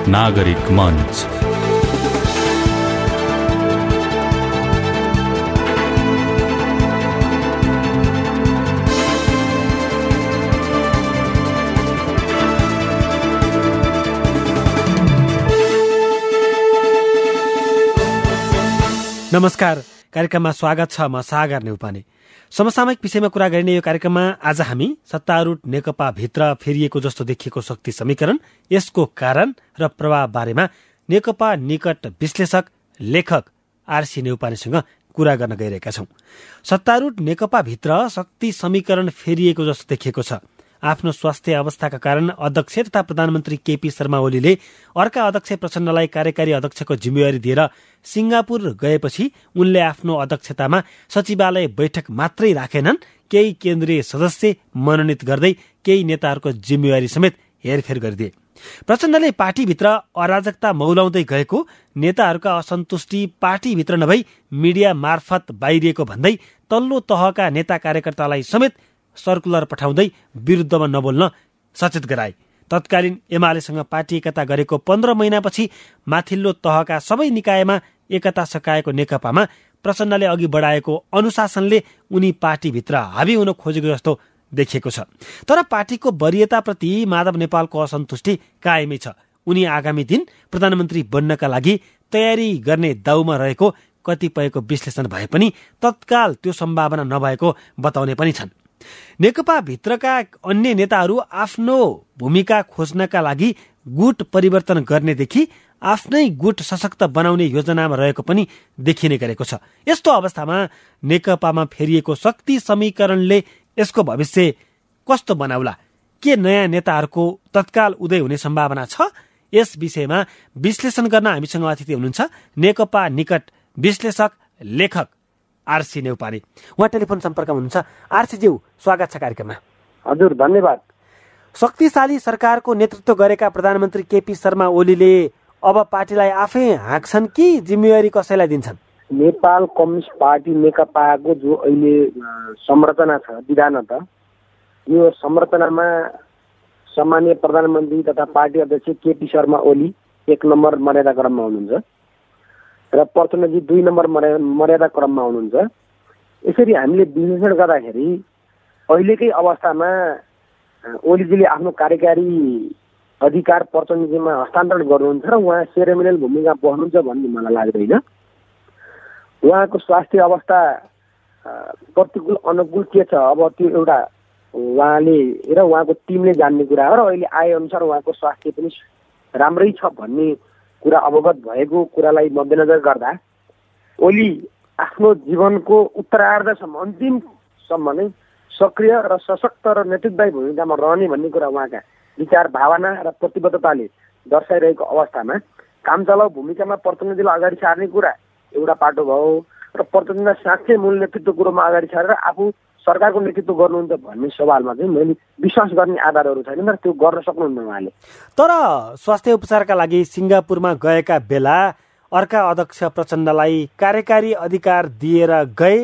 नागरिक मञ्च। नमस्कार, कार्यक्रममा स्वागत छ। म सागर नेउपाने। समसामयिक विषयमा कुरा गरिने यो कार्यक्रममा आज हामी सत्तारूढ नेकपा भित्र फेरिएको जस्तो देखिएको शक्ति समीकरण, यसको कारण र प्रभाव बारेमा नेकपा निकट विश्लेषक लेखक आरसी नेउपानेसँग कुरा गर्न गइरहेका छौं। सत्तारूढ नेकपा भित्र शक्ति समीकरण फेरिएको जस्तो देखिएको छ। आफ्नो स्वास्थ्य अवस्थाका कारण अध्यक्ष तथा प्रधानमन्त्री केपी शर्मा ओलीले अर्का अध्यक्ष प्रचण्डलाई कार्यकारी अध्यक्षको जिम्मेवारी दिएर सिंगापुर गएपछि उनले आफ्नो अध्यक्षतामा सचिवालय बैठक मात्रै राखेनन्, केही केन्द्रीय सदस्य मनोनित गर्दै केही नेताहरूको जिम्मेवारी समेत हेरफेर गरिदिए। प्रचण्डले पार्टीभित्र अराजकता मौलाउँदै गएको, नेताहरूका असन्तुष्टि पार्टीभित्र नभई मिडिया मार्फत बाहिरिएको भन्दै तल्लो तहका नेता कार्यकर्तालाई समेत सर्कुलर पठाउँदै विरुद्धमा नबोल्न सचेत गराए। तत्कालीन एमालेसँग पार्टी एकता गरेको 15 महिनापछि माथिल्लो तहका सबै निकायमा एकता सकाएको नेकपामा प्रचण्डले अघि बढाएको अनुशासनले उनी पार्टीभित्र हावी हुन खोजेको जस्तो देखिएको छ। तर पार्टीको वरियताप्रति माधव नेपालको असन्तुष्टि कायमै छ। उनी आगामी दिन प्रधानमन्त्री बन्नका लागि तयारी गर्ने दाउमा रहेको कतिपयको विश्लेषण भए पनि तत्काल त्यो सम्भावना नभएको बताउने पनि छन्। नेकपा भित्रका अन्य नेताहरू आफ्नो भूमिका खोज्नका लागि गुट परिवर्तन गर्नेदेखि आफ्नै गुट सशक्त बनाउने योजनामा रहेको पनि देखिने गरेको छ। यस्तो अवस्थामा नेकपामा फेरिएको शक्ति समीकरणले यसको भविष्य कस्तो बनाउला? के नयाँ नेताहरूको तत्काल उदय हुने सम्भावना छ? यस विषयमा विश्लेषण गर्न हामीसँग अतिथि हुनुहुन्छ नेकपा निकट विश्लेषक लेखक आरसी नेउपाने। उहाँ टेलिफोन सम्पर्कमा हुनुहुन्छ। आरसीज्यू, स्वागत छ कार्यक्रममा। हजुर, धन्यवाद। शक्तिशाली सरकारको नेतृत्व गरेका प्रधानमन्त्री केपी शर्मा ओलीले अब पार्टीलाई आफै हाँक्छन् कि जिम्मेवारी कसैलाई दिन्छन्? नेपाल कम्युनिस्ट पार्टी नेकपाको जो अहिले संरचना छ, विधानत, यो संरचनामा सामान्य प्रधानमन्त्री तथा पार्टी अध्यक्ष केपी शर्मा ओली 1 नम्बर मर्यादा क्रममा हुनुहुन्छ र प्रचण्डजी 2 नम्बर मर्यादा क्रममा हुनुहुन्छ। यसरी हामीले विश्लेषण गर्दाखेरि अहिलेकै अवस्थामा ओलीजीले आफ्नो कार्यकारी अधिकार प्रचण्डजीमा हस्तान्तरण गर्नुहुन्छ र उहाँ सेरेमोनियल भूमिका बस्नुहुन्छ भन्ने मलाई लाग्दैन। उहाँको स्वास्थ्य अवस्था प्रतिकूल अनुकूल के छ अब त्यो एउटा उहाँले र उहाँको टिमले जान्ने कुरा हो र अहिले आएअनुसार उहाँको स्वास्थ्य पनि राम्रै छ भन्ने कुरा अवगत भएको कुरालाई मध्यनजर गर्दा ओली आफ्नो जीवनको उत्तरार्धसम्म अन्तिमसम्म नै सक्रिय र सशक्त र नेतृत्वदायी भूमिकामा रहने भन्ने कुरा उहाँका विचार भावना र प्रतिबद्धताले दर्शाइरहेको अवस्थामा कामचलाउ भूमिकामा प्रचण्डजीलाई अगाडि सार्ने कुरा एउटा पाटो भयो र प्रचण्डलाई साँच्चै मूल नेतृत्व कुरोमा अगाडि सारेर आफू सरकारको नेतृत्व गर्नुहुन्छ भन्ने सवालमा चाहिँ मैले विश्वास गर्ने आधारहरू छैन र त्यो गर्न सक्नुहुन्न उहाँले। तर स्वास्थ्य उपचारका लागि सिंगापुरमा गएका बेला अर्का अध्यक्ष प्रचण्डलाई कार्यकारी अधिकार दिएर गए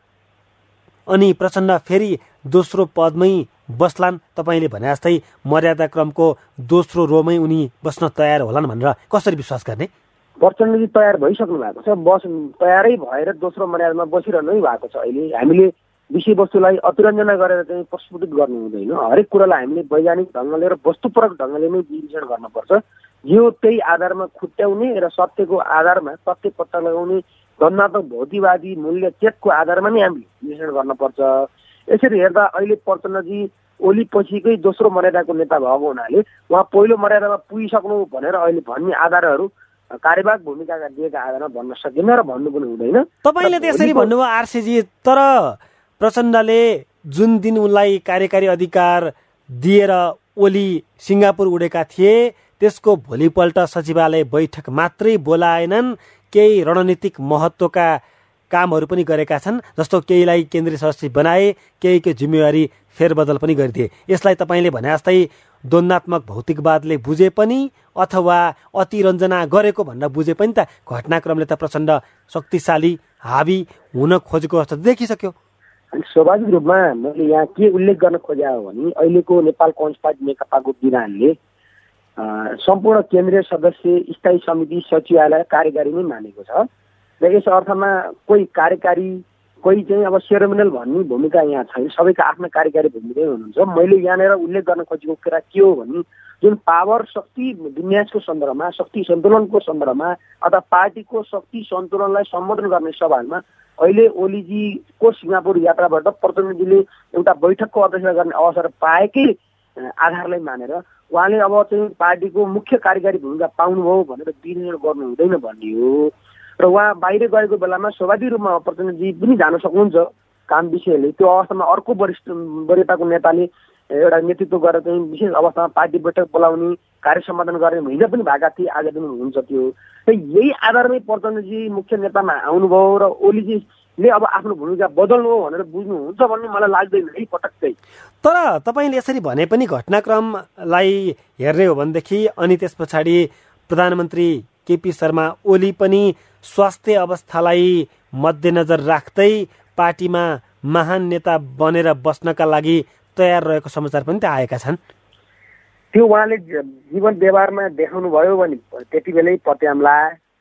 अनि प्रचण्ड फेरि दोस्रो पदमै बस्लान्। तपाईँले भने जस्तै मर्यादा क्रमको दोस्रो रोमै उनी बस्न तयार होलान् भनेर कसरी विश्वास गर्ने? प्रचण्डजी तयार भइसक्नु भएको छ, तयारै भएर दोस्रो मर्यादामा बसिरहनु भएको छ। अहिले हामीले विषयवस्तुलाई अतिरञ्जना गरेर चाहिँ प्रस्फुटित गर्नु हुँदैन। हरेक कुरालाई हामीले वैज्ञानिक ढङ्गले र वस्तुपरक ढङ्गले नै विश्लेषण गर्नुपर्छ। यो त्यही आधारमा खुट्याउने र सत्यको आधारमा तथ्य पत्ता लगाउने धनात्मक भौतिकवादी मूल्य चेकको आधारमा नै हामीले विश्लेषण गर्नुपर्छ। यसरी हेर्दा अहिले प्रचण्डजी ओली पछिकै दोस्रो मर्यादाको नेता भएको हुनाले उहाँ पहिलो मर्यादामा पुगिसक्नु भनेर अहिले भन्ने आधारहरू कार्यवाहक भूमिकाका दिएका आधारमा भन्न सकिन्न र भन्नु पनि हुँदैन। तपाईँले त्यसरी भन्नुभयो आरसीजी, तर प्रचण्डले जुन दिन उनलाई कार्यकारी अधिकार दिएर ओली सिंगापुर उडेका थिए त्यसको भोलिपल्ट सचिवालय बैठक मात्रै बोलाएनन्, केही रणनीतिक महत्त्वका कामहरू पनि गरेका छन्। जस्तो केहीलाई केन्द्रीय सदस्य बनाए, केहीको जिम्मेवारी फेरबदल पनि गरिदिए। यसलाई तपाईँले भने जस्तै द्वन्द्वात्मक भौतिकवादले बुझे पनि अथवा अतिरञ्जना गरेको भनेर बुझे पनि त घटनाक्रमले त प्रचण्ड शक्तिशाली हावी हुन खोजेको जस्तो देखिसक्यो। स्वाभाविक रूपमा मैले यहाँ के उल्लेख गर्न खोजेको भने अहिलेको नेपाल कम्युनिस्ट पार्टी नेकपाको विधानले सम्पूर्ण केन्द्रीय सदस्य, स्थायी समिति, सचिवालय, कार्यकारी नै मानेको छ र यस अर्थमा कोही कार्यकारी, कोही चाहिँ अब सेरेमोनियल भन्ने भूमिका यहाँ छैन। सबैका आफ्ना कार्यकारी भूमिकै हुनुहुन्छ। मैले यहाँनिर उल्लेख गर्न खोजेको कुरा के हो भने जुन पावर शक्ति विन्यासको सन्दर्भमा, शक्ति सन्तुलनको सन्दर्भमा अथवा पार्टीको शक्ति सन्तुलनलाई सम्बोधन गर्ने सवालमा अहिले ओलीजीको सिङ्गापुर यात्राबाट प्रधानमन्त्रीले एउटा बैठकको अध्यक्षता गर्ने अवसर पाएकै आधारलाई मानेर उहाँले अब चाहिँ पार्टीको मुख्य कार्यकारी भूमिका पाउनुभयो भनेर विनियोजन गर्नु हुँदैन भन्ने हो। र उहाँ बाहिर गएको बेलामा स्वाभाविक रूपमा प्रधानमन्त्री पनि जान सक्नुहुन्छ काम विषयले। त्यो अवस्थामा अर्को वरिष्ठताको नेताले एउटा नेतृत्व गरेर चाहिँ विशेष अवस्थामा पार्टी बैठक बोलाउने, कार्य सम्पादन गर्ने हिजो पनि भएका थिए, आज पनि हुन्छ त्यो। र यही आधारमै प्रधानमन्त्री मुख्य नेतामा आउनुभयो र ओलीजीले अब आफ्नो भूमिका बदल्नु हो भनेर बुझ्नुहुन्छ भन्ने मलाई लाग्दैन है पटक्कै। तर तपाईँले यसरी भने पनि घटनाक्रमलाई हेर्ने हो भनेदेखि अनि त्यस पछाडि प्रधानमन्त्री केपी शर्मा ओली पनि स्वास्थ्य अवस्थालाई मध्यनजर राख्दै पार्टीमा महान नेता बनेर बस्नका लागि तयार रहेको समाचार पनि त आएका छन्। त्यो उहाँले जीवन व्यवहारमा देखाउनु भयो भने त्यति बेलै पत्याम्ला।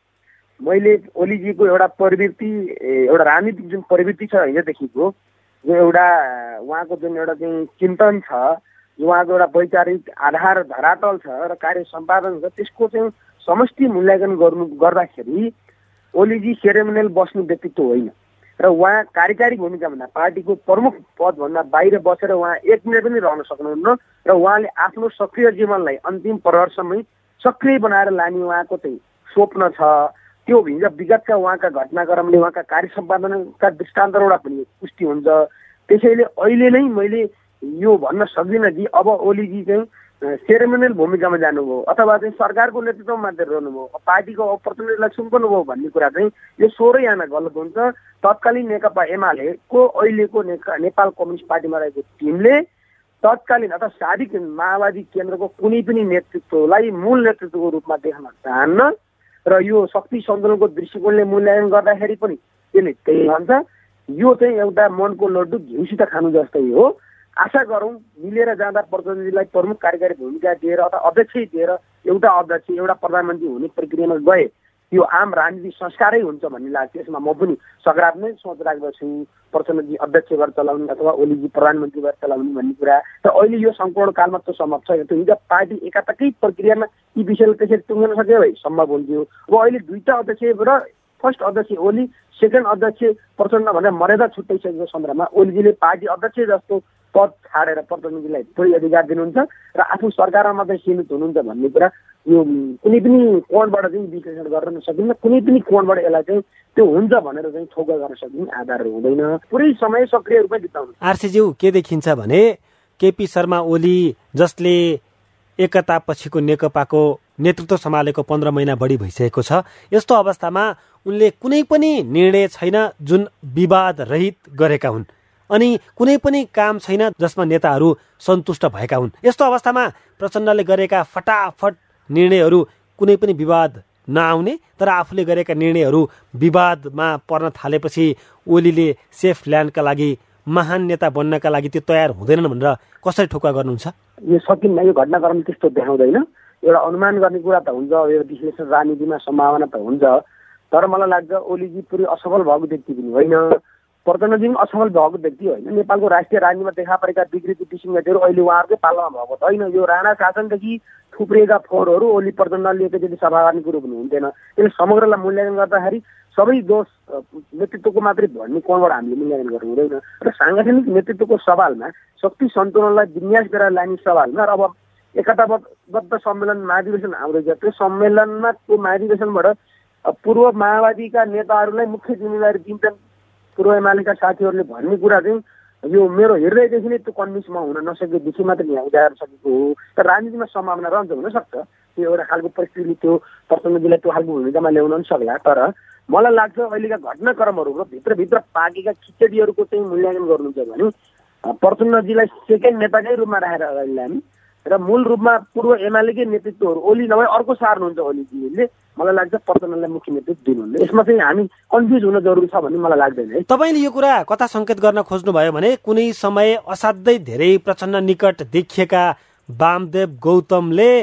मैले ओलीजीको एउटा प्रवृत्ति, एउटा राजनीतिक जुन प्रवृत्ति छ हिजोदेखिको, जो एउटा उहाँको जुन एउटा चाहिँ चिन्तन छ, जो उहाँको एउटा वैचारिक आधार धरातल छ र कार्य सम्पादन छ, त्यसको चाहिँ समष्टि मूल्याङ्कन गर्दाखेरि ओलीजी सेरेमोनियल बस्ने व्यक्तित्व होइन र उहाँ कार्यकारी भूमिका भन्दा पार्टीको प्रमुख पदभन्दा बाहिर बसेर उहाँ एक मिनट पनि रहन सक्नुहुन्न र उहाँले आफ्नो सक्रिय जीवनलाई अन्तिम प्रहरसम्मै सक्रिय बनाएर लाने उहाँको चाहिँ स्वप्न छ। त्यो विगतका उहाँका घटनाक्रमले उहाँका कार्य सम्पादनका दृष्टान्तबाट पनि पुष्टि हुन्छ। त्यसैले अहिले नै मैले यो भन्न सक्दिनँ कि अब ओलीजी चाहिँ सेरेमोनियल भूमिकामा जानुभयो अथवा चाहिँ सरकारको नेतृत्वमा मात्रै रहनुभयो, पार्टीको प्रतिनिधिलाई सुम्पनुभयो भन्ने कुरा चाहिँ यो सोह्रै आना गलत हुन्छ। तत्कालीन नेकपा एमालेको अहिलेको नेपाल कम्युनिस्ट पार्टीमा रहेको टिमले तत्कालीन अथवा साबिक माओवादी केन्द्रको कुनै पनि नेतृत्वलाई मूल नेतृत्वको रूपमा देख्न चाहन्न र यो शक्ति सन्तुलनको दृष्टिकोणले मूल्याङ्कन गर्दाखेरि पनि त्यसले त्यही भन्छ। यो चाहिँ एउटा मनको लड्डु घिउसित खानु जस्तै हो। आशा गरौँ मिलेर जाँदा प्रतिनिधिलाई प्रमुख कार्यकारी भूमिका दिएर अथवा अध्यक्षै दिएर एउटा अध्यक्ष एउटा प्रधानमन्त्री हुने प्रक्रियामा गए यो आम राजनीतिक संस्कारै हुन्छ भन्ने लाग्छ। यसमा म पनि सकारात्मक सोच राख्दछु, प्रधानमन्त्री अध्यक्ष भएर चलाउने अथवा ओलीजी प्रधानमन्त्री भएर चलाउने भन्ने कुरा। र अहिले यो सम्पूर्ण कालमा त्यो सम्भव छ। त्यो हिजो पार्टी एकातकै प्रक्रियामा यी विषयलाई त्यसरी टुङ्गन सक्यो भए सम्भव हुन्थ्यो। अब अहिले दुईटा अध्यक्ष र फर्स्ट अध्यक्ष ओली, सेकेन्ड अध्यक्ष प्रचण्ड भनेर मर्यादा छुट्याइसकेको सन्दर्भमा ओलीजीले पार्टी अध्यक्ष जस्तो पद छाडेर प्रधानमन्त्रीलाई थोरै अधिकार दिनुहुन्छ र आफू सरकारमा मात्रै सीमित हुनुहुन्छ भन्ने कुरा यो कुनै पनि कोणबाट चाहिँ विश्लेषण गर्न सकिन्न। कुनै पनि कोणबाट यसलाई चाहिँ त्यो हुन्छ भनेर चाहिँ ठोका गर्न सकिने आधारहरू हुँदैन। पुरै समय सक्रिय रूपमा बिताउनु। आरसीज्यू के देखिन्छ भने केपी शर्मा ओली जसले एकता पछिको नेकपाको नेतृत्व सम्हालेको 15 महिना बढी भइसकेको छ, यस्तो अवस्थामा उनले कुनै पनि निर्णय छैन जुन विवाद रहित गरेका हुन् अनि कुनै पनि काम छैन जसमा नेताहरू सन्तुष्ट भएका हुन्। यस्तो अवस्थामा प्रचण्डले गरेका फटाफट निर्णयहरू कुनै पनि विवाद नआउने तर आफूले गरेका निर्णयहरू विवादमा पर्न थालेपछि ओलीले सेफ ल्यान्डका लागि महान नेता बन्नका लागि त्यो तयार हुँदैनन् भनेर कसरी ठोक्का गर्नुहुन्छ? यो सकिन्न। यो घटनाक्रम त्यस्तो देखाउँदैन। एउटा अनुमान गर्ने कुरा त हुन्छ, यो विश्लेषण राजनीतिमा सम्भावना त हुन्छ, तर मलाई लाग्छ ओलीजी पुरै असफल भएको व्यक्ति पनि होइन, प्रधानमन्त्री पनि असफल भएको व्यक्ति होइन। नेपालको राष्ट्रिय राजनीतिमा देखा परेका विकृति विसङ्गतिहरू अहिले उहाँहरूकै पालामा भएको त होइन। यो राणा शासनदेखि थुप्रिएका फोहोरहरू ओली प्रचण्डले एकचोटि सफा गर्ने कुरो पनि हुन्थेन। त्यसले समग्रलाई मूल्याङ्कन गर्दाखेरि सबै दोष नेतृत्वको मात्रै भन्ने कोणबाट हामीले मूल्याङ्कन गर्नु हुँदैन र साङ्गठनिक नेतृत्वको सवालमा शक्ति सन्तुलनलाई विन्यास गरेर लाने सवालमा र अब एकताबद्ध सम्मेलन महाधिवेशन आउँदैछ। त्यो सम्मेलनमा त्यो महाधिवेशनबाट पूर्व माओवादीका नेताहरूलाई मुख्य जिम्मेवारी दिन्छन् पूर्व एमालेका साथीहरूले भन्ने कुरा चाहिँ यो मेरो हृदयदेखि नै त्यो कन्भिन्समा हुन नसकेदेखि मात्र यहाँ उदाहरण सकेको हो। तर राजनीतिमा सम्भावना रहन्छ, हुनसक्छ त्यो एउटा खालको परिस्थितिले त्यो प्रचण्डजीलाई त्यो खालको भूमिकामा ल्याउन पनि सक्ला। तर मलाई लाग्छ अहिलेका घटनाक्रमहरू र भित्रभित्र पाकेका खिचडीहरूको चाहिँ मूल्याङ्कन गर्नुहुन्छ भने प्रचण्डजीलाई सेकेन्ड नेताकै रूपमा राखेर अगाडि ल्याउने र मूल रूपमा पूर्व एमालेकै नेतृत्वहरू ओली नभए अर्को सार्नुहुन्छ ओलीजीले। मलाई लाग्छ प्रचण्डलाई मुख्य नेतृत्व दिनुहुन्न। यसमा चाहिँ हामी कन्फ्युज हुन जरुरी छ भन्ने मलाई लाग्दैन है। तपाईँले यो कुरा कता सङ्केत गर्न खोज्नुभयो भने कुनै समय असाध्यै धेरै प्रचण्ड निकट देखिएका वामदेव गौतमले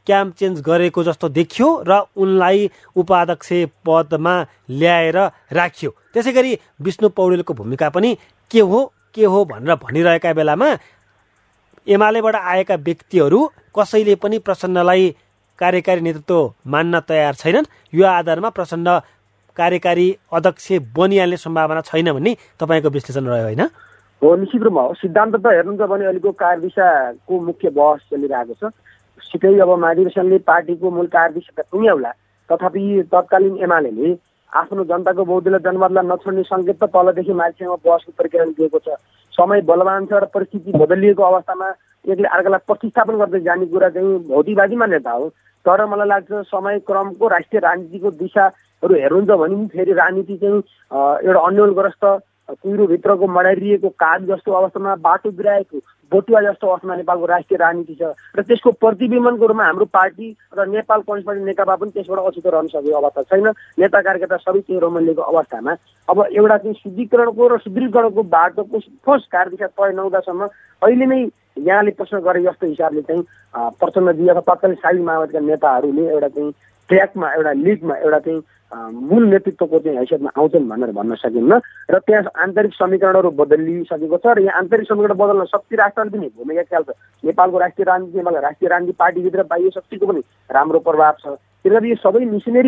क्याम्प चेन्ज गरेको जस्तो देखियो र उनलाई उपाध्यक्ष पदमा ल्याएर राखियो। त्यसै गरी विष्णु पौडेलको भूमिका पनि के हो भनेर भनिरहेका बेलामा एमालेबाट आएका व्यक्तिहरू कसैले पनि प्रचण्डलाई कार्यकारी नेतृत्व मान्न तयार छैनन्। यो आधारमा प्रचण्ड कार्यकारी अध्यक्ष बनिहाल्ने सम्भावना छैन भन्ने तपाईँको विश्लेषण रह्यो होइन? हो, निश्चित रूपमा हो। सिद्धान्त त हेर्नुहुन्छ भने अहिलेको कार्यदिशाको मुख्य बहस चलिरहेको छ। सिधै अब महाधिवेशनले पार्टीको मूल कार्यदिशा त टुङ्ग्याउला, तथापि तत्कालीन एमाले आफ्नो जनताको बहुदलीय जनमतलाई नछोड्ने सङ्केत त तलदेखि माथिसम्म बहसको प्रक्रिया दिएको छ। समय बलवान छ र परिस्थिति बदलिएको अवस्थामा एकले अर्कालाई प्रतिस्थापन गर्दै जाने कुरा चाहिँ भौतिकवादी मान्यता हो। तर मलाई लाग्छ समय क्रमको राष्ट्रिय राजनीतिको दिशाहरू हेर्नुहुन्छ भने फेरि राजनीति चाहिँ एउटा अन्यलग्रस्त कुहिरोभित्रको मडारिएको काग जस्तो अवस्थामा, बाटो बिराएको बोटुवा जस्तो अवस्थामा नेपालको राष्ट्रिय राजनीति छ र त्यसको प्रतिबिम्बनको रूपमा हाम्रो पार्टी र नेपाल कम्युनिस्ट पार्टी नेकपा पनि त्यसबाट अछुतो रहन सकेको अवस्था छैन। नेता कार्यकर्ता सबै चाहिँ रोमलिएको अवस्थामा अब एउटा चाहिँ शुद्धिकरणको र सुदृढीकरणको बाटोको ठोस कार्यदिशा तय नहुँदासम्म अहिले नै यहाँले प्रश्न गरे जस्तो हिसाबले चाहिँ प्रचण्डजी अथवा तत्कालीन साबिक माओवादीका नेताहरूले एउटा चाहिँ ट्र्याकमा, एउटा लिडमा, एउटा चाहिँ मूल नेतृत्वको चाहिँ हैसियतमा आउँछन् भनेर भन्न सकिन्न। र त्यहाँ आन्तरिक समीकरणहरू बदलिसकेको छ र यहाँ आन्तरिक समीकरण बदल्न शक्ति राष्ट्रले पनि भूमिका खेल्छ। नेपालको राष्ट्रिय राजनीति, नेपालको राष्ट्रिय राजनीति पार्टीभित्र बाह्य शक्तिको पनि राम्रो प्रभाव छ। किनकि यो सबै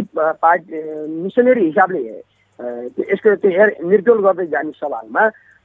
मिसनरी हिसाबले यसको चाहिँ निर्जोल गर्दै जाने सवालमा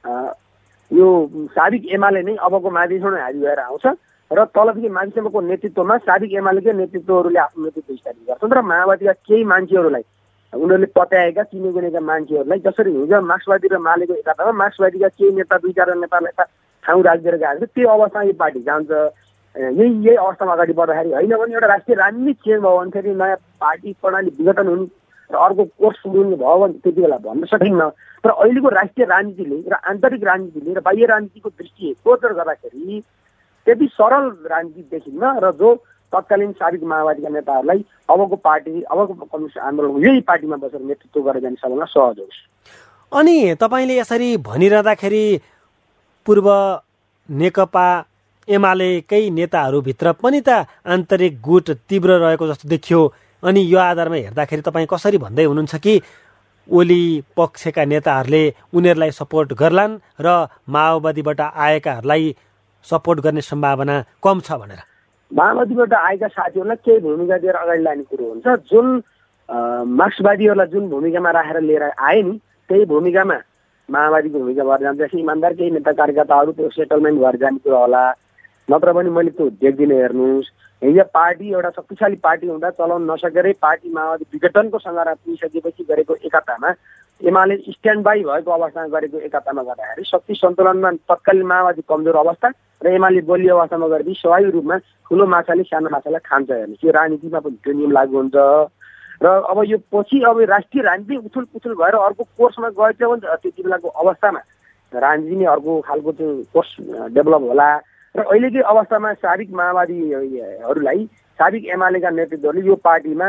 यो साबिक एमाले नै अबको महाधिवेशनमा हाजिर भएर आउँछ र तलदेखि माथिसम्मको नेतृत्वमा साबिक एमालेकै नेतृत्वहरूले आफ्नो नेतृत्व स्थापित गर्छन् र माओवादीका केही मान्छेहरूलाई उनीहरूले पत्याएका चिनेका मान्छेहरूलाई जसरी हिजो मार्क्सवादी र मालेको एकतामा मार्क्सवादीका केही नेता दुई चार नेतालाई ठाउँ राखिदिएर गएको छ। त्यो अवस्थामा यो पार्टी जान्छ। यही अवस्थामा अगाडि बढ्दाखेरि होइन भने एउटा राष्ट्रिय राजनीति चेन्ज भयो भने फेरि नयाँ पार्टी प्रणाली विघटन हुने र अर्को कोर्स सुरु हुने भयो भने त्यति बेला भन्न सकिन्न। तर अहिलेको राष्ट्रिय राजनीतिले र आन्तरिक राजनीतिले र बाह्य राजनीतिको दृष्टि गोचर गर्दाखेरि त्यति सरल राजनीति देखिन्न र जो तत्कालीन साबिक माओवादीका नेताहरूलाई अबको पार्टी, अबको कम्युनिस्ट आन्दोलन यही पार्टीमा बसेर नेतृत्व गरेर जाने सबैमा सहज होस्। अनि तपाईँले यसरी भनिरहँदाखेरि पूर्व नेकपा एमालेकै नेताहरूभित्र पनि त आन्तरिक गुट तीव्र रहेको जस्तो देखियो। अनि यो आधारमा हेर्दाखेरि तपाईँ कसरी भन्दै हुनुहुन्छ कि ओली पक्षका नेताहरूले उनीहरूलाई सपोर्ट गर्लान् र माओवादीबाट आएकाहरूलाई सपोर्ट गर्ने सम्भावना कम छ भनेर? माओवादीबाट आएका साथीहरूलाई केही भूमिका दिएर अगाडि लाने कुरो हुन्छ। जुन मार्क्सवादीहरूलाई जुन भूमिकामा राखेर लिएर आए नि त्यही भूमिकामा माओवादीको भूमिका भएर जान्छ। इमान्दार केही नेता कार्यकर्ताहरू त्यो सेटलमेन्ट भएर जाने कुरो होला, नत्र पनि मैले त्यो देख्दिनँ। हेर्नुहोस्, हिजो पार्टी एउटा शक्तिशाली पार्टी हुँदा चलाउन नसकेरै पार्टी माओवादी विघटनको सङ्घारमा पुगिसकेपछि गरेको एकतामा एमाले स्ट्यान्ड बाई भएको अवस्थामा गरेको एकतामा गर्दाखेरि शक्ति सन्तुलनमा तत्कालीन माओवादी कमजोर अवस्था र एमाले बलियो अवस्थामा गरेपछि स्वाभाविक रूपमा ठुलो माछाले सानो माछालाई खान्छ। हेर्नुहोस्, यो राजनीतिमा पनि त्यो नियम लागू हुन्छ। र अब यो पछि अब राष्ट्रिय राजनीति उथुल पुथुल भएर अर्को कोर्समा गएछ भने त्यति बेलाको अवस्थामा राजनीति नै अर्को खालको चाहिँ कोर्स डेभलप होला। र अहिलेकै अवस्थामा साबिक माओवादीहरूलाई साबिक एमालेका नेतृत्वहरूले यो पार्टीमा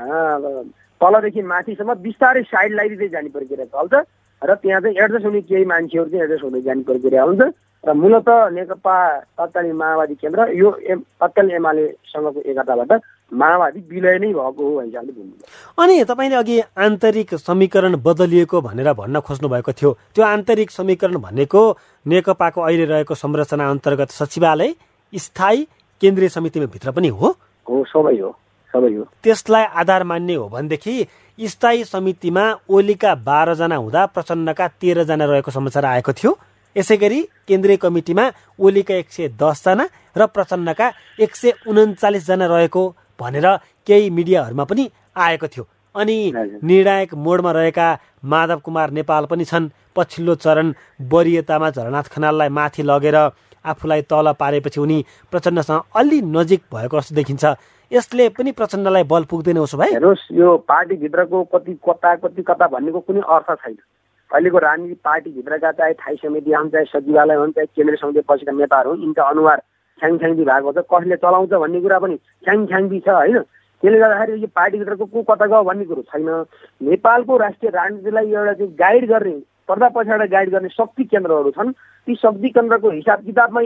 तलदेखि माथिसम्म बिस्तारै साइड लगाइदिँदै जाने प्रक्रिया चल्छ र त्यहाँ चाहिँ एडजस्ट हुने केही मान्छेहरू चाहिँ एडजस्ट हुँदै जाने प्रक्रिया हुन्छ। र मूलत नेकपा तत्कालीन माओवादी केन्द्र यो तत्कालीन एमालेसँगको एकताबाट माओवादी विलय नै भएको हो हिसाबले बुझ्नु। अनि तपाईँले अघि आन्तरिक समीकरण बदलिएको भनेर भन्न खोज्नु भएको थियो। त्यो आन्तरिक समीकरण भनेको नेकपाको अहिले रहेको संरचना अन्तर्गत सचिवालय, स्थायी केन्द्रीय समितिमा भित्र पनि हो? सबै हो। त्यसलाई आधार मान्ने हो भनेदेखि स्थायी समितिमा ओलीका 12 जना हुँदा प्रचण्डका 13 जना रहेको समाचार आएको थियो। यसै गरी केन्द्रीय कमिटीमा ओलीका 110 जना र प्रचण्डका 139 जना रहेको भनेर केही मिडियाहरूमा पनि आएको थियो। अनि निर्णायक मोडमा रहेका माधव कुमार नेपाल पनि छन्। पछिल्लो चरण वरियतामा झलनाथ खनाललाई माथि लगेर आफूलाई तल पारेपछि उनी प्रचण्डसँग अलि नजिक भएको जस्तो देखिन्छ। यसले पनि प्रचण्डलाई बल पुग्दैन उसो भए? हेर्नुहोस्, यो पार्टीभित्रको कति कता भन्नेको कुनै अर्थ छैन। अहिलेको राजनीति पार्टीभित्रका चाहे थाई समिति हुन्, चाहे सचिवालय हुन्, चाहे केन्द्रीय समिति पछिका नेताहरू हुन्, यिनका अनुहार छ्याङछ्याङदी भएको छ। कसले चलाउँछ भन्ने कुरा पनि छ्याङछ्याङदी छ होइन। त्यसले गर्दाखेरि यो पार्टीभित्रको को कता गयो भन्ने कुरो छैन। नेपालको राष्ट्रिय राजनीतिलाई एउटा चाहिँ गाइड गर्ने, पर्दा पछाडि गाइड गर्ने शक्ति केन्द्रहरू छन्। ती शक्ति केन्द्रको हिसाब किताबमा यहाँ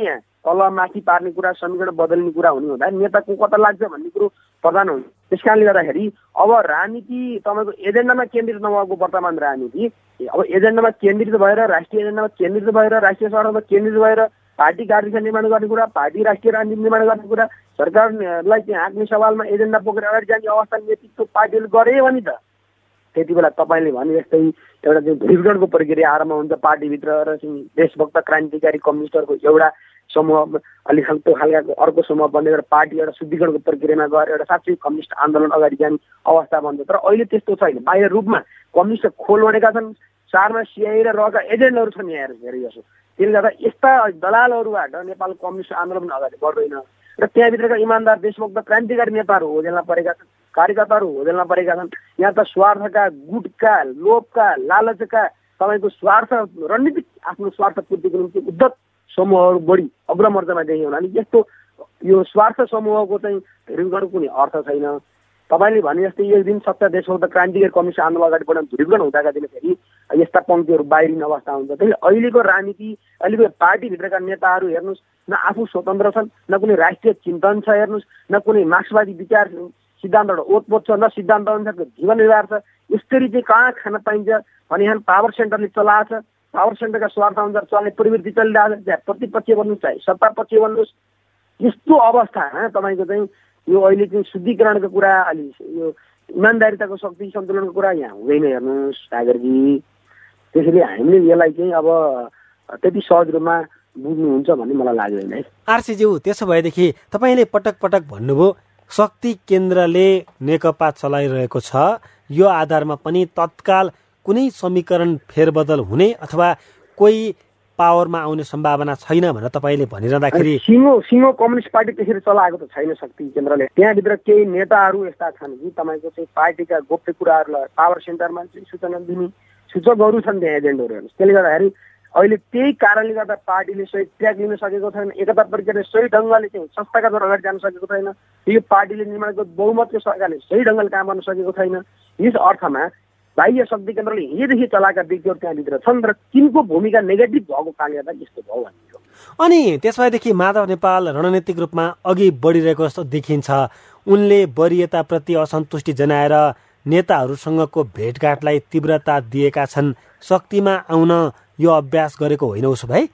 तल माथि पार्ने कुरा, समीकरण बदल्ने कुरा हुने हुँदा नेताको कता लाग्छ भन्ने कुरो प्रधान हुन्छ। त्यस कारणले गर्दाखेरि अब राजनीति तपाईँको एजेन्डामा केन्द्रित नभएको वर्तमान राजनीति अब एजेन्डामा केन्द्रित भएर, राष्ट्रिय एजेन्डामा केन्द्रित भएर, राष्ट्रिय स्वार्थमा केन्द्रित भएर पार्टी कार्यक्रम निर्माण गर्ने कुरा, पार्टी राष्ट्रिय राजनीति निर्माण गर्ने कुरा, सरकारलाई चाहिँ हाँक्ने सवालमा एजेन्डा बोकेर अगाडि जाने अवस्था नेतृत्व पार्टीले गरे भने त त्यति बेला तपाईँले भने जस्तै एउटा चाहिँ ध्रुवीकरणको प्रक्रिया आरम्भ हुन्छ पार्टीभित्र र चाहिँ देशभक्त क्रान्तिकारी कम्युनिस्टहरूको एउटा समूह, अलिक हल्को खालको अर्को समूह बनेर पार्टी एउटा शुद्धिकरणको प्रक्रियामा गएर एउटा साँच्चै कम्युनिस्ट आन्दोलन अगाडि जाने अवस्था बन्छ। तर अहिले त्यस्तो छैन। बाह्य रूपमा कम्युनिस्ट खोल बढेका छन्, सारमा सिआई र रका एजेन्टहरू छन् यहाँ धेरै जसो। त्यसले गर्दा यस्ता दलालहरूबाट नेपाल कम्युनिस्ट आन्दोलन अगाडि बढ्दैन र त्यहाँभित्रका इमान्दार देशभक्त क्रान्तिकारी नेताहरू होजेलमा परेका छन्, कार्यकर्ताहरू होजेलमा परेका छन्। यहाँ त स्वार्थका, गुटका, लोभका, लालचका, तपाईँको स्वार्थ रणनीतिक आफ्नो स्वार्थ पूर्तिको निम्ति उद्धत समूहहरू बढी अग्रमर्चमा देख्यो भने यस्तो यो स्वार्थ समूहको चाहिँ ध्रुवीकरण कुनै अर्थ छैन। तपाईँले भने जस्तै एक दिन सत्ता देशभक्त क्रान्तिकारी कम्युनिस्ट आन्दोलन अगाडि बढ्न ध्रुवीकरण हुँदाका दिन फेरि यस्ता पङ्क्तिहरू बाहिरिने अवस्था हुन्छ। त्यसले अहिलेको राजनीति, अहिलेको पार्टीभित्रका नेताहरू हेर्नुहोस्, न आफू स्वतन्त्र छन्, न कुनै राष्ट्रिय चिन्तन छ हेर्नुहोस्, न कुनै मार्क्सवादी विचार सिद्धान्तबाट ओतपोत छ, न सिद्धान्त अनुसारको जीवन निर्वाह छ। यसरी चाहिँ कहाँ खान पाइन्छ भने यहाँ पावर सेन्टरले चलाएको छ, पावर सेन्टरका स्वार्थ अनुसार चल्ने प्रवृत्ति चलिरहेको छ। चाहे प्रतिपक्ष भन्नुहोस्, चाहे सत्तापक्ष भन्नुहोस्, यस्तो अवस्थामा तपाईँको चाहिँ यो अहिले चाहिँ शुद्धिकरणको कुरा, अलि यो इमान्दारिताको शक्ति सन्तुलनको कुरा यहाँ हुँदैन हेर्नुहोस् सागरजी। त्यसैले हामीले यसलाई चाहिँ अब त्यति सहज रूपमा बुझ्नुहुन्छ भन्ने मलाई लाग्दैन है आरसीज्यू। त्यसो भएदेखि तपाईँले पटक पटक भन्नुभयो शक्ति केन्द्रले नेकपा चलाइरहेको छ, यो आधारमा पनि तत्काल कुनै समीकरण फेरबदल हुने अथवा कोही पावरमा आउने सम्भावना छैन भनेर तपाईँले भनिरहँदाखेरि सिङ्गो कम्युनिस्ट पार्टी त्यसरी चलाएको त छैन शक्ति केन्द्रले। त्यहाँभित्र केही नेताहरू यस्ता छन् कि तपाईँको चाहिँ पार्टीका गोप्य कुराहरूलाई पावर सेन्टरमा चाहिँ सूचना दिने सूचकहरू छन्, त्यहाँ एजेन्टहरू हेर्नुहोस्। त्यसले गर्दाखेरि अहिले त्यही कारणले गर्दा पार्टीले सही ट्र्याक लिन सकेको छैन, एकता प्रक्रियाले सही ढङ्गले चाहिँ संस्थाका द्वारा अगाडि जान सकेको छैन, यो पार्टीले निर्माण गरेको बहुमतको सरकारले सही ढङ्गले काम गर्न सकेको छैन। यस अर्थमा बाह्य शक्ति केन्द्रले हिजोदेखि चलाएका व्यक्तिहरू त्यहाँभित्र छन् र तिनको भूमिका नेगेटिभ भएको कारणले गर्दा यस्तो भयो भन्ने हो। अनि त्यसभएदेखि माधव नेपाल रणनीतिक रूपमा अघि बढिरहेको जस्तो देखिन्छ। उनले वरियताप्रति असन्तुष्टि जनाएर नेताहरूसँगको भेटघाटलाई तीव्रता दिएका छन्। शक्तिमा आउन यो अभ्यास गरेको होइन उसो भए?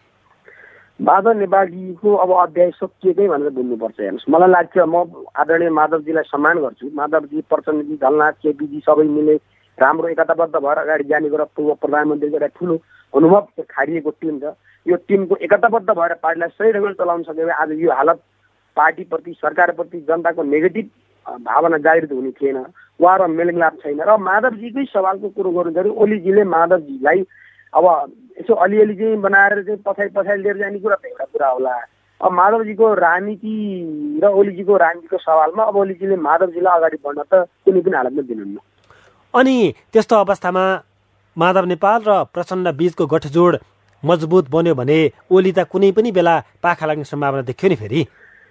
माधव नेपालजीको अब अध्याय सकिएकै भनेर बुझ्नुपर्छ। हेर्नुहोस्, मलाई लाग्छ, म आदरणीय माधवजीलाई सम्मान गर्छु। माधवजी, प्रचण्डजी, झलनाथ, केपीजी सबै मिले राम्रो एकताबद्ध भएर अगाडि जाने गरेर पूर्व प्रधानमन्त्रीको एउटा ठुलो अनुभव खारिएको टिम छ। यो टिमको एकताबद्ध भएर पार्टीलाई सही ढङ्गले चलाउन सक्यो भने आज यो हालत पार्टीप्रति, सरकारप्रति जनताको नेगेटिभ भावना जागृत हुने थिएन, उहाँहरू मेलमिलाप छैन। र माधवजीकै सवालको कुरो गर्दाखेरि ओलीजीले माधवजीलाई अब यसो अलिअलि चाहिँ बनाएर चाहिँ पछाडि लिएर जाने कुरा त एउटा कुरा होला। अब माधवजीको राजनीति र ओलीजीको राजनीतिको सवालमा अब ओलीजीले माधवजीलाई अगाडि बढ्न त कुनै पनि हालतमा दिनुहुन्न। अनि त्यस्तो अवस्थामा माधव नेपाल र प्रचण्ड बीचको गठजोड मजबुत बन्यो भने ओली त कुनै पनि बेला पाखा लाग्ने सम्भावना देखियो नि फेरि?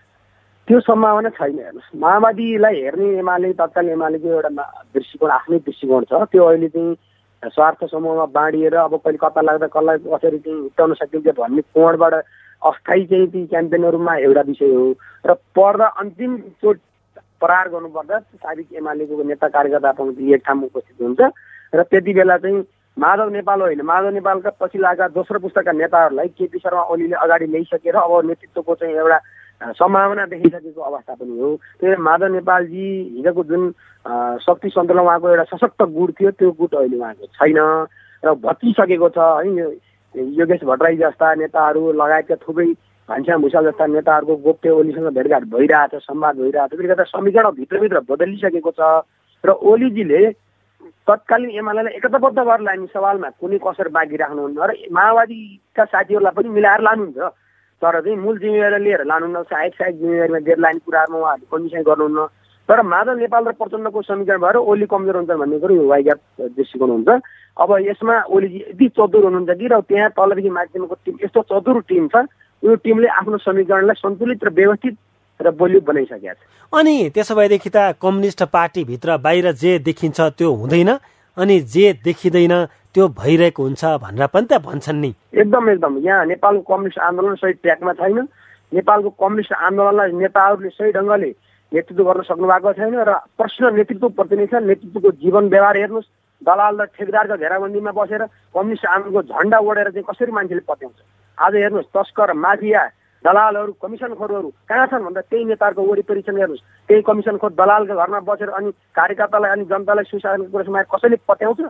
त्यो सम्भावना छैन। हेर्नुहोस्, माओवादीलाई हेर्ने एमाले, तत्काल एमालेको एउटा दृष्टिकोण, आफ्नै दृष्टिकोण छ। त्यो अहिले चाहिँ स्वार्थ समूहमा बाँडिएर अब कहिले कता लाग्दा कसलाई कसरी चाहिँ हुटाउन सकिन्छ भन्ने कोणबाट अस्थायी चाहिँ ती क्याम्पेनहरूमा एउटा विषय हो। र पर्दा अन्तिम चोट प्रहार गर्नुपर्दा साबिक एमालेको नेता कार्यकर्ता पङ्क्ति एक ठाउँमा उपस्थित हुन्छ र त्यति बेला चाहिँ माधव नेपाल होइन, माधव नेपालका पछि लागेका दोस्रो पुस्ताका नेताहरूलाई केपी शर्मा ओलीले अगाडि ल्याइसकेर अब नेतृत्वको चाहिँ एउटा सम्भावना देखिसकेको अवस्था पनि हो। त्यही माधव नेपालजी हिजोको जुन शक्ति सन्तुलन उहाँको एउटा सशक्त गुट थियो, त्यो गुट अहिले उहाँको छैन र भत्किसकेको छ है। योगेश भट्टराई जस्ता नेताहरू लगायतका थुप्रै घनश्याम भुषाल जस्ता नेताहरूको गोप्य ओलीसँग भेटघाट भइरहेछ, संवाद भइरहेछ। त्यसले गर्दा समीकरण भित्रभित्र बदलिसकेको छ र ओलीजीले तत्कालीन एमालेलाई एकताबद्ध भएर लाने सवालमा कुनै कसर बाँकी राख्नुहुन्न र माओवादीका साथीहरूलाई पनि मिलाएर लानुहुन्छ, तर चाहिँ मूल जिम्मेवारी लिएर लानुहुन्न। सहायक जिम्मेवारीमा दिएर लाने कुराहरूमा उहाँहरूले कन्डिसन गर्नुहुन्न। तर माधव नेपाल र प्रचण्डको समीकरण भएर ओली कमजोर हुन्छ भन्ने कुरो यो वाइज्ञात दृष्टिकोण हुन्छ। अब यसमा ओलीजी यति चतुर हुनुहुन्छ कि र त्यहाँ तलदेखि माथिसम्मको टिम यस्तो चतुर टिम छ, यो टिमले आफ्नो समीकरणलाई सन्तुलित र व्यवस्थित र बलियो बनाइसकेको छ। अनि त्यसो भएदेखि त कम्युनिस्ट पार्टीभित्र बाहिर जे देखिन्छ त्यो हुँदैन अनि जे देखिँदैन त्यो भइरहेको हुन्छ भनेर पनि त भन्छन् नि। एकदम यहाँ नेपालको कम्युनिस्ट आन्दोलन सही ट्र्याकमा छैन। नेपालको कम्युनिस्ट आन्दोलनलाई नेताहरूले सही ढङ्गले नेतृत्व गर्न सक्नु भएको छैन र प्रश्न नेतृत्वप्रति नै छ। नेतृत्वको जीवन व्यवहार हेर्नुहोस्, दलाल र ठेकेदारको घेराबन्दीमा बसेर कम्युनिस्ट आन्दोलनको झन्डा ओढेर चाहिँ कसरी मान्छेले पत्याउँछ। आज हेर्नुहोस्, तस्कर, माफिया, दलालहरू, कमिसनखोरहरू कहाँ छन् भन्दा त्यही नेताहरूको वरिपरि छन्। हेर्नुहोस्, त्यही कमिसनखोर दलालको घरमा बसेर अनि कार्यकर्तालाई अनि जनतालाई सुशासनको कुरा समाएर कसैले पत्याउँछ?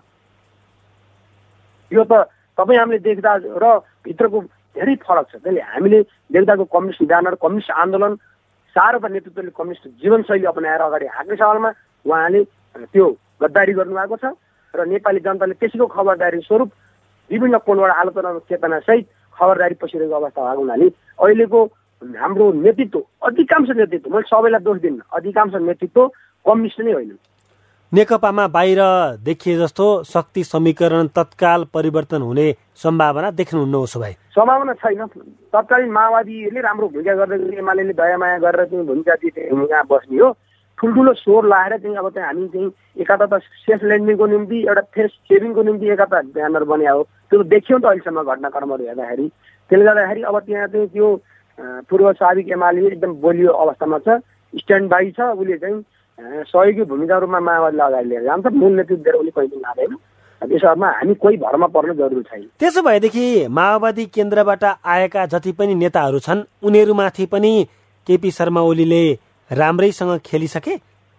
यो त तपाईँ हामीले देख्दा र भित्रको धेरै फरक छ। त्यसले हामीले देख्दाको कम्युनिस्ट विधानहरू, कम्युनिस्ट आन्दोलन सारो त नेतृत्वले कम्युनिस्ट जीवनशैली अपनाएर अगाडि हाँक्ने सवालमा उहाँले त्यो गद्दारी गर्नुभएको छ र नेपाली जनताले त्यसैको खबरदारी स्वरूप विभिन्न कोणबाट आलोचना चेतनासहित खबरदारी पसिरहेको अवस्था भएको हुनाले अहिलेको हाम्रो नेतृत्व, अधिकांश नेतृत्व, मैले सबैलाई दोष दिन्न, अधिकांश नेतृत्व कम्युनिस्ट नै होइन। नेकपामा बाहिर देखिए जस्तो शक्ति समीकरण तत्काल परिवर्तन हुने सम्भावना देख्नुहुन्न उसो भए? सम्भावना छैन। तत्कालीन माओवादीले राम्रो भूमिका गर्दै एमाले दयामाया गरेर चाहिँ भूमिका दिए बस्ने हो। ठुल्ठुलो स्वर लाएर चाहिँ अब चाहिँ हामी चाहिँ एकता त सेफ ल्यान्डिङको निम्ति, एउटा फेस सेभिङको निम्ति एकता ब्यानर बन्या हो। त्यो देखियो नि त अहिलेसम्म घटनाक्रमहरू हेर्दाखेरि। त्यसले गर्दाखेरि अब त्यहाँ चाहिँ त्यो पूर्व साबिक एमाले एकदम बलियो अवस्थामा छ, स्ट्यान्ड बाई छ। उसले चाहिँ सहयोगी भूमिका रूपमा माओवादीलाई अगाडि लिएर जान्छ। मूल नेतृत्व दिएर उसले कहिले लाँदैन। त्यसमा हामी कोही भरमा पर्न जरुरी छैन। त्यसो भएदेखि माओवादी केन्द्रबाट आएका जति पनि नेताहरू छन् उनीहरूमाथि पनि केपी शर्मा ओलीले राम्रैसँग खेलिसके?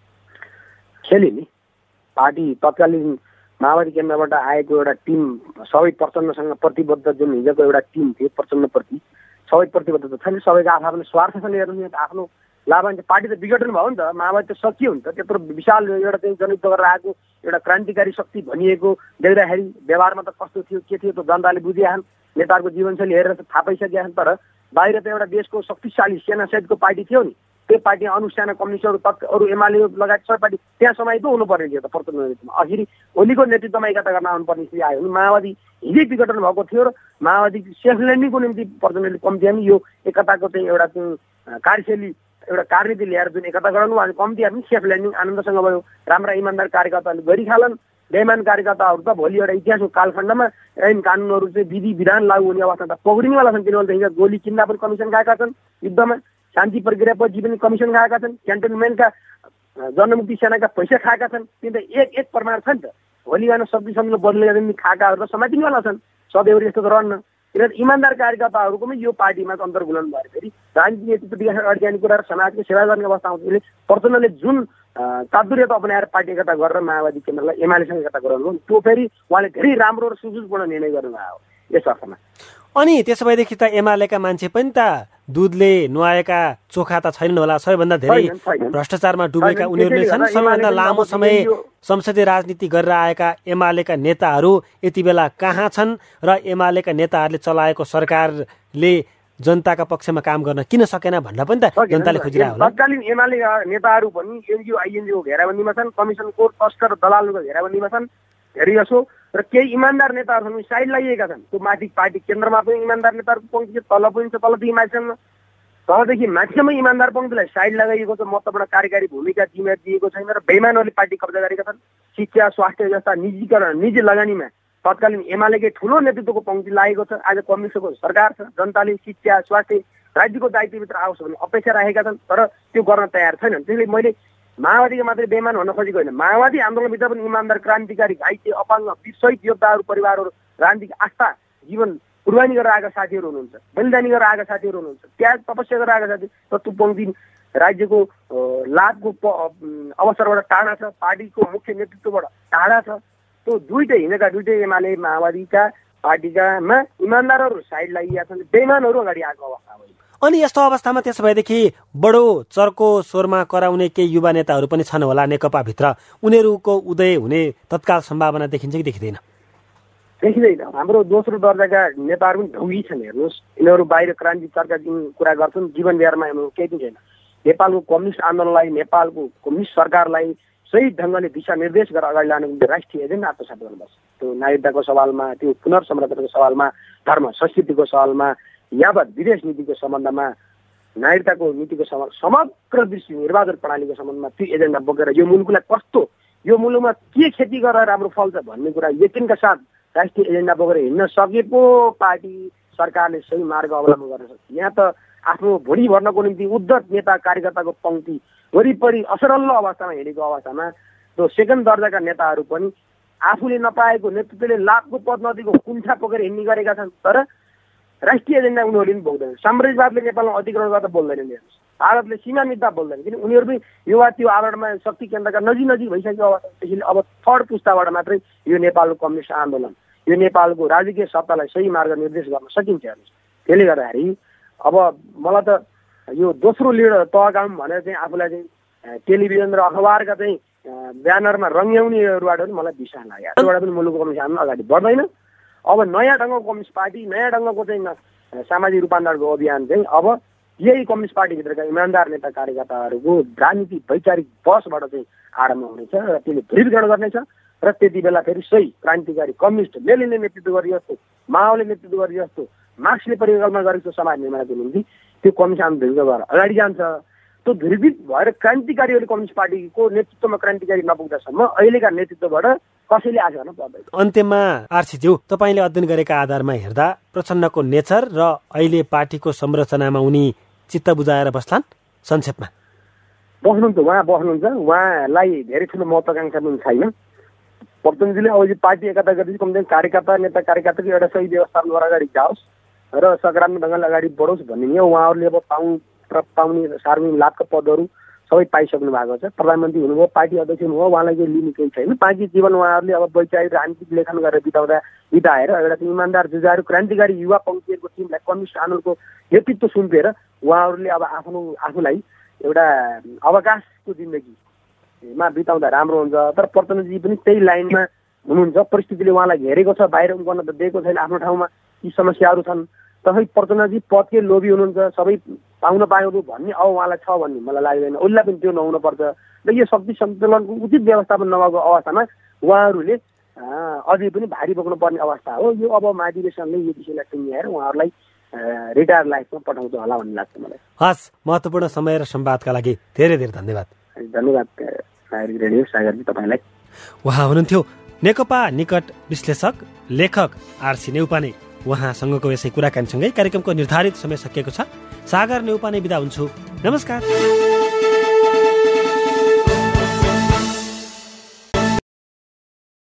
खेले नि। पार्टी तत्कालीन माओवादी केन्द्रबाट आएको एउटा टिम सबै प्रचण्डसँग प्रतिबद्ध, जुन हिजोको एउटा टिम थियो प्रचण्डप्रति सबै प्रतिबद्ध त छैन। सबैको आफ्नो स्वार्थ छ। हेर्नु, आफ्नो लाभांश पार्टी त विघटन भयो नि त। माओवादी त सकियो नि त। त्यत्रो विशाल एउटा चाहिँ जनयुद्ध गरेर आएको एउटा क्रान्तिकारी शक्ति भनिएको देख्दाखेरि व्यवहारमा त कस्तो थियो के थियो त जनताले बुझिआछन्। नेताहरूको जीवनशैली हेरेर त थाहा पाइसकेका छन्। तर बाहिर त एउटा देशको शक्तिशाली सेनासहितको पार्टी थियो नि। त्यो पार्टी अनुसाना कम्युनिस्टहरू अरू एमाले लगायत सबै पार्टी त्यहाँ समाहित हुनुपर्ने थियो त प्रचण्ड नेतृत्वमा। अखिरी ओलीको नेतृत्वमा एकता गर्न आउनुपर्ने स्थिति आयो भने माओवादी हिजै विघटन भएको थियो र माओवादी सेफ ल्यान्डिङको निम्ति प्रचण्डले कम्ती हामी यो एकताको चाहिँ एउटा चाहिँ कार्यशैली, एउटा कार्यनीति ल्याएर जुन एकता गराउनु अनि कम्ती हामी सेफ ल्यान्डिङ आनन्दसँग भयो। राम्रा इमान्दार कार्यकर्ताहरूले गरिखालन्। बेइमान कार्यकर्ताहरू त भोलि एउटा इतिहासको कालखण्डमा ऐन कानुनहरू चाहिँ विधि विधान लागू हुने अवस्था त पक्रिनेवाला छन्। किनभने गोली किन्दा पनि कमिसन खाएका छन्, युद्धमा शान्ति प्रक्रियापछि पनि कमिसन खाएका छन्, क्यान्टोनमेन्टका जनमुक्ति सेनाका पैसा खाएका छन्। त्यो त एक प्रमाण छ नि त। भोलि गएर शक्ति समितिले बदलेर खाएकाहरू त समातिनेवाला छन्। सधैँभरि यस्तो त रहन्न। किनभने इमान्दार कार्यकर्ताहरूको पनि यो पार्टीमा अन्तर्गुलन भएर फेरि राजनीतिक नेतृत्व विकास अगाडि जाने कुरा र समाजको सेवा गर्ने अवस्था आउँछ। यसले प्रचण्डले जुन चातुर्यता अपनाएर पार्टी एकता गरेर माओवादी केन्द्रलाई एमालेसँग एकता गराउनु त्यो फेरि उहाँले धेरै राम्रो र सुझुजपूर्ण निर्णय गर्नुभयो यस अर्थमा। अनि त्यसो भएदेखि त एमालेका मान्छे पनि त दुधले नुहाएका चोखा त छैनन् होला। सबैभन्दा धेरै भ्रष्टाचारमा डुबेका उनीहरू नै छन्। सबैभन्दा लामो समय संसदीय राजनीति गरेर आएका एमालेका नेताहरू यति बेला कहाँ छन् र एमालेका नेताहरूले चलाएको सरकारले जनताका पक्षमा काम गर्न किन सकेन भन्न पनि त जनताले खोजिरहेको होला। तत्कालीन एमाले नेताहरू पनि एनजिओ आइएनजिओ घेराबन्दीमा छन्, कमिसनको तस्कर दलालको घेराबन्दीमा छन् धेरै जसो। र केही इमान्दार नेताहरू छन् साइड लगाइएका छन्। त्यो माथि पार्टी केन्द्रमा पनि इमान्दार नेताहरूको पङ्क्ति छ, तल पनि छ, तलदेखि माथिसम्म, तलदेखि माथिसम्म इमान्दार पङ्क्तिलाई साइड लगाइएको छ। महत्त्वपूर्ण कार्यकारी भूमिका जिम्मेवारी दिएको छैन र बेइमानहरूले पार्टी कब्जा गरेका छन्। शिक्षा, स्वास्थ्य जस्ता निजीकरण, निजी लगानीमा तत्कालीन एमालेकै ठुलो नेतृत्वको पङ्क्ति लागेको छ। आज कम्युनिस्टको सरकार छ। जनताले शिक्षा, स्वास्थ्य, राज्यको दायित्वभित्र आओस् भन्ने अपेक्षा राखेका छन् तर त्यो गर्न तयार छैनन्। त्यसले मैले माओवादीको मात्रै बेइमान भन्न खोजेको होइन। माओवादी आन्दोलनभित्र पनि इमान्दार क्रान्तिकारी घाइते अपाङ्ग वीर योद्धाहरू परिवारहरू राजनीतिक आस्था जीवन कुर्बानी गरेर आएका साथीहरू हुनुहुन्छ, बलिदानी गरेर आएका साथीहरू हुनुहुन्छ, त्याग तपस्या गरेर आएका साथी। तर त्यो पङ्क्ति राज्यको लाभको अवसरबाट टाढा छ, पार्टीको मुख्य नेतृत्वबाट टाढा छ। त्यो दुईटै हिँडेका दुईटै एमाले माओवादीका पार्टीकामा इमान्दारहरू साइड लागिएका छन्, बेइमानहरू अगाडि आएको अवस्था हो। अनि यस्तो अवस्थामा त्यसो भएदेखि बडो चर्को स्वरमा कराउने केही युवा नेताहरू पनि छन् होला नेकपाभित्र। उनीहरूको उदय हुने तत्काल सम्भावना देखिन्छ कि देखिँदैन? देखिँदैन। हाम्रो दोस्रो दर्जाका नेताहरू पनि ढौगी छन्। हेर्नुहोस्, यिनीहरू बाहिर क्रान्ति चर्का कुरा गर्छन्, जीवन व्यवहारमा केही पनि छैन। नेपालको कम्युनिस्ट आन्दोलनलाई, नेपालको कम्युनिस्ट सरकारलाई सही ढङ्गले दिशा निर्देश गरेर अगाडि लानको निम्ति राष्ट्रिय एजेन्डा आत्मसात गर्नुपर्छ। त्यो नागरिकताको सवालमा, त्यो पुनर्संरचनाको सवालमा, धर्म संस्कृतिको सवालमा, यावत विदेश नीतिको सम्बन्धमा, नागरिकताको नीतिको समग्र दृष्टि निर्वाचन प्रणालीको सम्बन्धमा त्यो एजेन्डा बोकेर यो मुलुकलाई कस्तो, यो मुलुकमा के खेती गरेर राम्रो फल्छ भन्ने कुरा यकिनका साथ राष्ट्रिय एजेन्डा बोकेर हिँड्न सके पो पार्टी सरकारले सही मार्ग अवलम्बन गर्न सक्छ। यहाँ त आफ्नो भुँडी भर्नको निम्ति उद्धत नेता कार्यकर्ताको पङ्क्ति वरिपरि असरल्लो अवस्थामा हिँडेको अवस्थामा त्यो सेकेन्ड दर्जाका नेताहरू पनि आफूले नपाएको नेतृत्वले लाभको पद नदिएको कुण्ठा पोखेर हिँड्ने गरेका छन्। तर राष्ट्रिय एजेन्डा उनीहरूले पनि बोक्दैनन्। साम्राज्यवादले नेपालमा अतिक्रमण गर्दा बोल्दैनन्, भारतले सीमा मिट्दा बोल्दैन, किन उनीहरू पनि युवा त्यो आवरणमा शक्ति केन्द्रका नजिक भइसकेको अवस्था। त्यसैले अब थर्ड पुस्ताबाट मात्रै यो नेपालको कम्युनिस्ट आन्दोलन, यो नेपालको राजकीय सत्तालाई सही मार्ग निर्देश गर्न सकिन्छ। त्यसले गर्दाखेरि अब मलाई त यो दोस्रो लिडर तहकाम भनेर चाहिँ आफूलाई चाहिँ टेलिभिजन र अखबारका चाहिँ ब्यानरमा रङ्ग्याउनेहरूबाट पनि मलाई विश्वास लाग्यो। त्योबाट पनि मुलुकको कम्युनिस्ट आन्दोलन अगाडि बढ्दैन। अब नयाँ ढङ्गको कम्युनिस्ट पार्टी, नयाँ ढङ्गको चाहिँ सामाजिक रूपान्तरणको अभियान चाहिँ अब यही कम्युनिस्ट पार्टीभित्रका इमान्दार नेता कार्यकर्ताहरूको राजनीतिक वैचारिक बसबाट चाहिँ आरम्भ हुनेछ र त्यसले ध्रुवीकरण गर्नेछ। र त्यति बेला फेरि सही क्रान्तिकारी कम्युनिस्ट लेनिनले नेतृत्व गरे जस्तो, माओले नेतृत्व गरे जस्तो, मार्क्सले परिकल्पना गरेको समाज निर्माणको निम्ति त्यो कम्युनिस्ट आन्दोलन ध्रुवीकरण भएर अगाडि जान्छ। त्यो ध्रुवीकृत भएर क्रान्तिकारीहरूले कम्युनिस्ट पार्टीको नेतृत्वमा क्रान्तिकारी नपुग्दासम्म अहिलेका नेतृत्वबाट कसैले आशा गर्न पर्दैन। अन्त्यमा आरसीज्यू, तपाईँले अध्ययन गरेका आधारमा हेर्दा प्रचण्डको नेचर र अहिले पार्टीको संरचनामा उनी चित्त बुझाएर बस्लान्? संक्षेपमा बस्नुहुन्छ, उहाँ बस्नुहुन्छ। उहाँलाई धेरै ठुलो महत्त्वाकांक्षा पनि छैन। प्रचण्डजीले अब पार्टी एकता गर्दै कमजोर कार्यकर्ता नेता कार्यकर्ताको एउटा सही व्यवस्थापन गरेर अगाडि जाओस् र सकारात्मक ढङ्गले अगाडि बढोस् भन्ने नि उहाँहरूले अब पाउने सार्वजनिक लाभका पदहरू सबै पाइसक्नु भएको छ। प्रधानमन्त्री हुनुभयो, पार्टी अध्यक्ष हुनुभयो, उहाँलाई केही लिने केही छैन। बाँकी जीवन उहाँहरूले अब वैचारिक राजनीतिक लेखन गरेर बिताएर एउटा इमान्दार जुझारू क्रान्तिकारी युवा पङ्क्तिहरूको टिमलाई कम्युनिस्ट आन्दोलनको नेतृत्व सुम्पेर उहाँहरूले अब आफूलाई एउटा अवकाशको जिन्दगीमा बिताउँदा राम्रो हुन्छ। तर प्रचण्डजी पनि त्यही लाइनमा हुनुहुन्छ। परिस्थितिले उहाँलाई घेरेको छ, बाहिर उम्कन त दिएको छैन। आफ्नो ठाउँमा यी समस्याहरू छन्। तसै प्रचण्डजी पदकै लोभी हुनुहुन्छ, सबै पाउन पायो भन्ने अब उहाँलाई छ भन्ने मलाई लाग्दैन। उसलाई पनि त्यो नहुनुपर्छ। र यो शक्ति सन्तुलनको उचित व्यवस्थापन नभएको अवस्थामा उहाँहरूले अझै पनि भारी बोक्नुपर्ने अवस्था हो। यो अब महाधिवेशनले यो विषयलाई टुङ्ग्याएर उहाँहरूलाई रिटायर लाइफमा पठाउँछ होला भन्ने लाग्छ मलाई। हस्, महत्त्वपूर्ण समय र संवादका लागि धेरै धेरै धन्यवाद। धन्यवाद रेडियो सागरजी तपाईँलाई। उहाँ हुनुहुन्थ्यो नेकपा निकट विश्लेषक लेखक आरसी नेउपाने। उहाँसँगको यसै कुराकानीसँगै कार्यक्रमको निर्धारित समय सकिएको छ। सागर नेउपाने बिदा हुन्छु। नमस्कार।